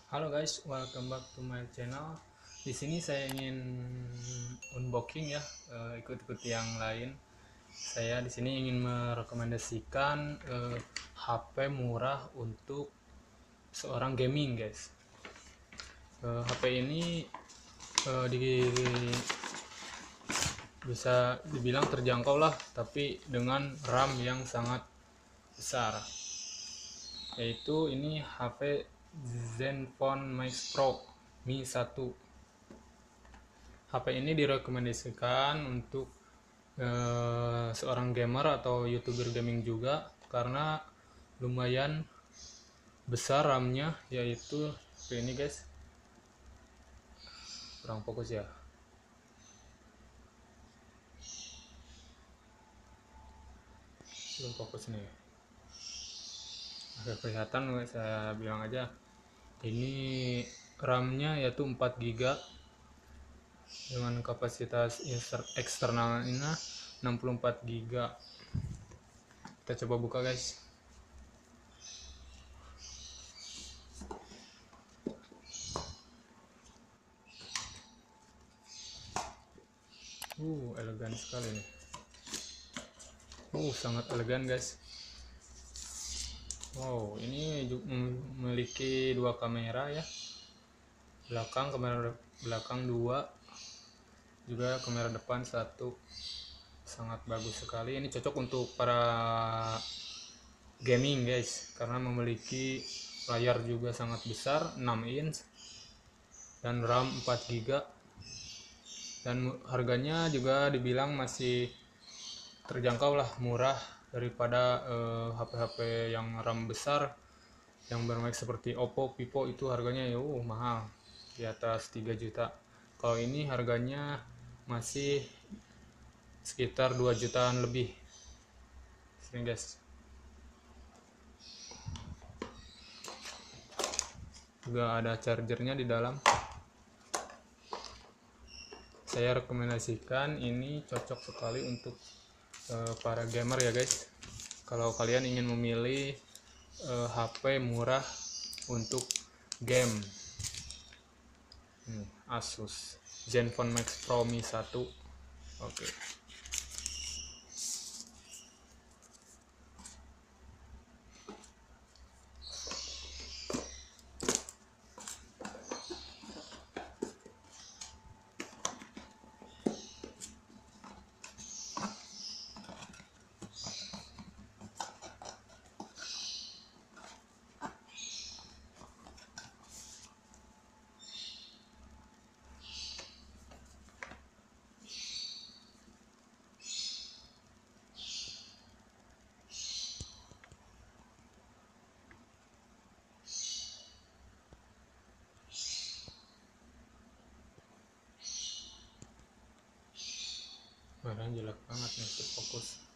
Halo guys, welcome back to my channel. Di sini saya ingin unboxing ya, ikut-ikut yang lain. Saya di sini ingin merekomendasikan HP murah untuk seorang gaming guys. HP ini bisa dibilang terjangkau lah, tapi dengan RAM yang sangat besar. Yaitu ini HP Zenfone Max Pro Mi 1. HP ini direkomendasikan untuk seorang gamer atau youtuber gaming juga karena lumayan besar RAM-nya, yaitu ini guys, kurang fokus ya. Belum fokus nih. Oke, kelihatan, saya bilang aja ini RAM-nya yaitu 4 GB dengan kapasitas eksternalnya 64 GB. Kita coba buka guys. Elegan sekali nih. Sangat elegan guys. Wow, ini memiliki dua kamera ya. Kamera belakang 2, juga kamera depan 1. Sangat bagus sekali. Ini cocok untuk para gaming guys, karena memiliki layar juga sangat besar 6 inch dan RAM 4 GB, dan harganya juga dibilang masih terjangkau lah, murah daripada HP-HP yang RAM besar yang bermerek seperti Oppo, Vivo. Itu harganya mahal, di atas 3 juta. Kalau ini harganya masih sekitar 2 jutaan lebih. Sini guys, juga ada chargernya di dalam. Saya rekomendasikan ini cocok sekali untuk para gamer ya guys. Kalau kalian ingin memilih HP murah untuk game, Asus Zenfone Max Pro Mi 1. Oke. Warnanya jelek banget nih, fokus.